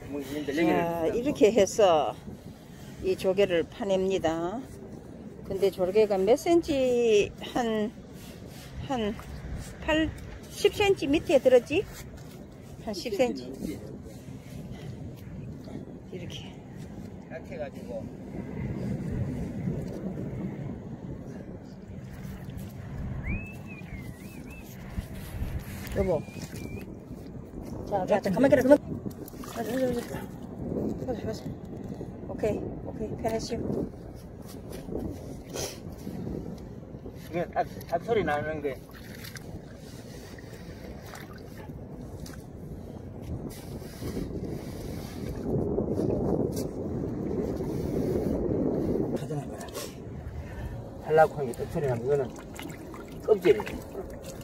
자, 이렇게 해서 이 조개를 파냅니다. 근데 조개가 몇 센치, 한 10cm 밑에 들었지? 한 10cm. 이렇게. 이렇게 해가지고. 여보. 자, 가만 기다려, 가만. 가자. 오케이, 편하시오. 이게 딱 소리 나는 게. 하잖아, 거야. 하려고 하는 게 딱 소리 나는 거는 껍질이지.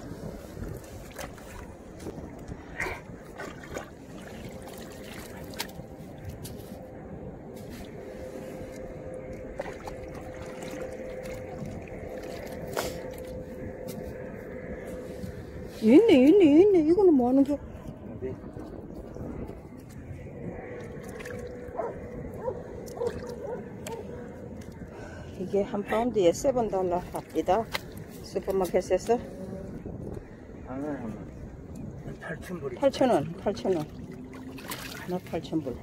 있네. 이거는 뭐 하는 게? 네. 이게 한 파운드에 $7 합니다. 슈퍼마켓에서. 8,000불이. 8,000원. 하나 8,000불.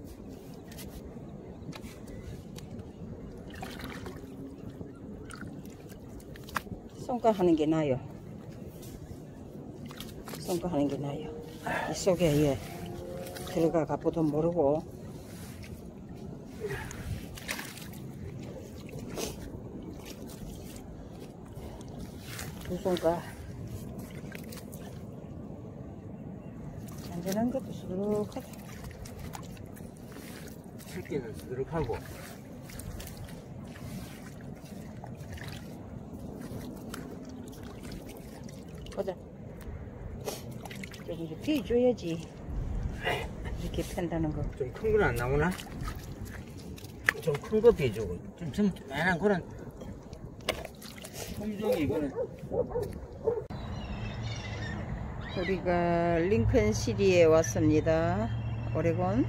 손가 하는 게 나아요. 이 속에 예, 들어가 보도 모르고. 두 손가 안전한 것도 수룩하다. 새끼는 수두룩하고. 보자. 저기 비줘야지. 이렇게 팬다는 거. 좀 큰 건 안 나오나? 좀 큰 거 비주고. 좀 조그만한 그런. 품종이 이거는. 우리가 링컨시티에 왔습니다. 오레곤.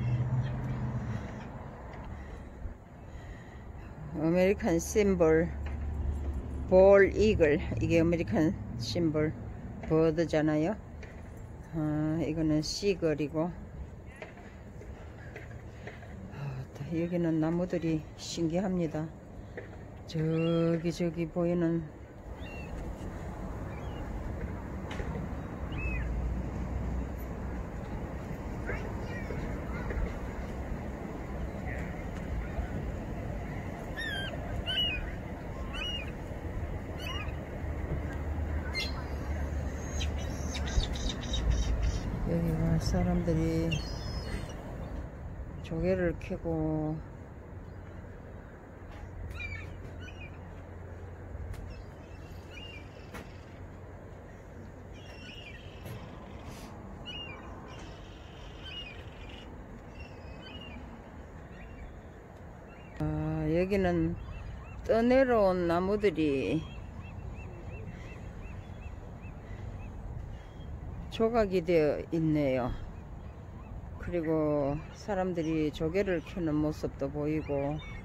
아메리칸 심볼 볼 이글. 이게 아메리칸 심볼 버드잖아요. 이거는 시걸이고. 여기는 나무들이 신기합니다. 저기 보이는 여기가 사람들이 조개를 캐고 여기는 떠내려온 나무들이 조각이 되어 있네요. 그리고 사람들이 조개를 캐는 모습도 보이고